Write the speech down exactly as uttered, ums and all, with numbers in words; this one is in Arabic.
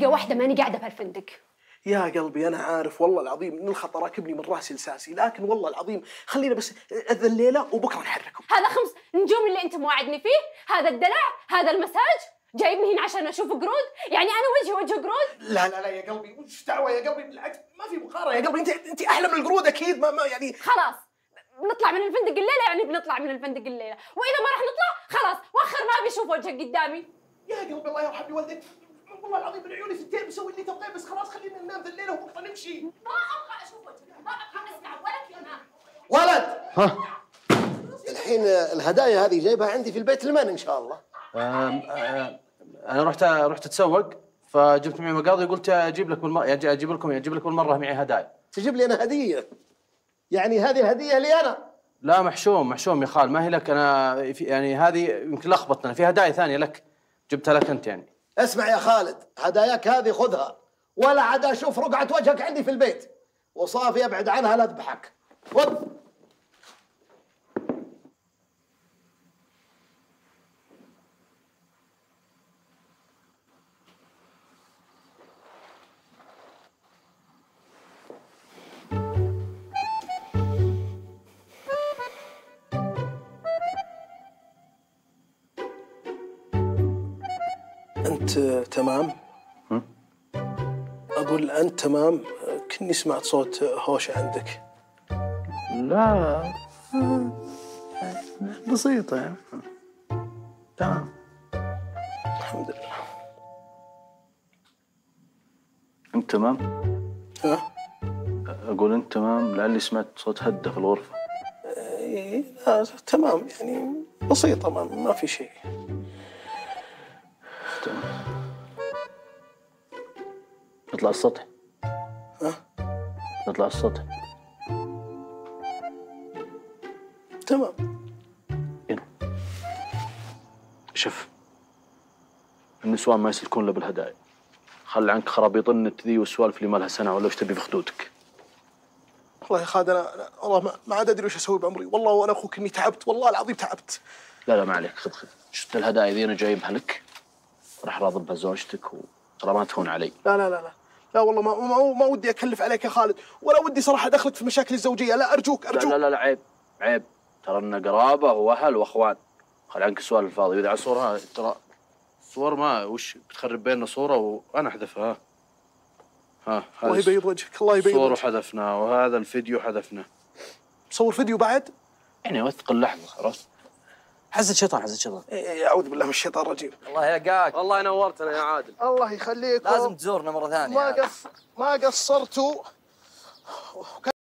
واحده ماني قاعده بهالفندق. يا قلبي انا عارف والله العظيم ان الخطر راكبني من راسي لساسي، لكن والله العظيم خلينا بس ذا الليله وبكره نحركم. هذا خمس نجوم اللي انت موعدني فيه، هذا الدلع، هذا المساج، جايبني هنا عشان اشوف قرود؟ يعني انا وجهي وجه قرود؟ لا لا لا يا قلبي، وش دعوه يا قلبي، بالعكس ما في مقارنه يا قلبي، انت انت احلى من القرود اكيد. ما ما يعني خلاص نطلع من الفندق الليله، يعني بنطلع من الفندق الليله، واذا ما راح نطلع خلاص وخر ما بيشوف وجهك قدامي. يا قلبي الله يرحم والديك، والله العظيم من عيوني ستين بسوي اللي تبغيه، بس خلاص خلينا ننام ذا الليله وبكره نمشي. ما ابغى اشوف وجهك، ما ابغى اسمع ولا كلمه. ولد ها الحين الهدايا هذه جايبها عندي في البيت لمن ان شاء الله؟ أم أم انا رحت رحت اتسوق، فجبت معي مقاضي وقلت اجيب لك بالمره، اجيب لكم اجيب لكم بالمره معي هدايا. تجيب لي انا هديه؟ يعني هذه الهديه لي انا؟ لا محشوم محشوم يا خال، ما هي لك انا، في يعني هذه يمكن لخبطنا، في هدايا ثانيه لك جبتها لك انت يعني. اسمع يا خالد، هداياك هذه خذها، ولا عاد اشوف رقعه وجهك عندي في البيت، وصافي ابعد عنها لا اذبحك. خذ. انت تمام؟ هم؟ اقول انت تمام؟ كني سمعت صوت هوشه عندك. لا بسيطه يعني. تمام الحمد لله. انت تمام؟ ها؟ اقول انت تمام، لعلي سمعت صوت هده في الغرفه. إيه لا تمام يعني بسيطه، ما, ما في شيء. تمام. نطلع السطح. ها؟ نطلع السطح. تمام. يلا. شوف النسوان ما يسلكون الا بالهدايا، خلي عنك خرابيط النت ذي والسوالف اللي ما لها سنه ولا وش تبي في خدودك. والله يا خالد انا أنا- والله ما, ما عاد ادري وش اسوي بعمري، والله وانا اخوك اني تعبت، والله العظيم تعبت. لا لا ما عليك، خذ خذ، شفت الهدايا ذي انا جايبها لك، راح راضبها زوجتك وترى ما تهون علي. لا لا لا لا لا والله ما ما, ما ودي اكلف عليك يا خالد، ولا ودي صراحه ادخلك في مشاكل الزوجيه، لا ارجوك ارجوك. لا لا لا عيب عيب، ترى إن قرابه واهل واخوان، خلي عنك السؤال الفاضي. واذا على الصوره ترى الصور ما وش بتخرب بيننا صوره وانا احذفها. ها ها الله يبيض وجهك، الله يبيض الصور وجهك. وحذفنا، وهذا الفيديو حذفنا. مصور فيديو بعد؟ يعني وثق اللحظه، عرفت؟ حزة شيطان حزة شيطان. إيه اعوذ بالله من الشيطان الرجيم. الله يلقاك. والله نورتنا يا عادل. الله يخليك. لازم تزورنا مرة ثانية. ما قص ما قصرتوا.